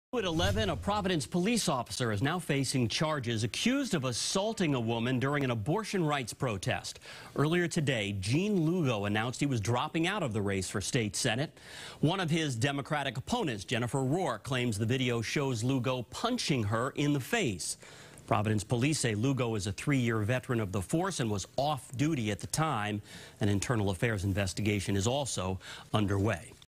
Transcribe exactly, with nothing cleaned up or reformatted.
At eleven, a Providence police officer is now facing charges accused of assaulting a woman during an abortion rights protest. Earlier today, Gene Lugo announced he was dropping out of the race for state senate. One of his Democratic opponents, Jennifer Rourke, claims the video shows Lugo punching her in the face. Providence police say Lugo is a three-year veteran of the force and was off duty at the time. An internal affairs investigation is also underway.